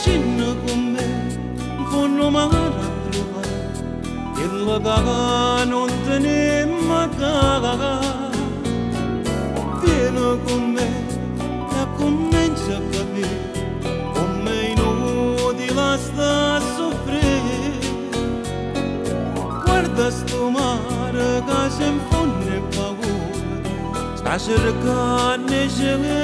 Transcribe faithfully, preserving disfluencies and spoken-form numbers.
Scendo con me, in fondo mare a trovare, e la caga non te ne manca. Vieni con me e comincia a capire come inutile sta a soffrire. Guarda sto mare che si infonde paura, sta cercando di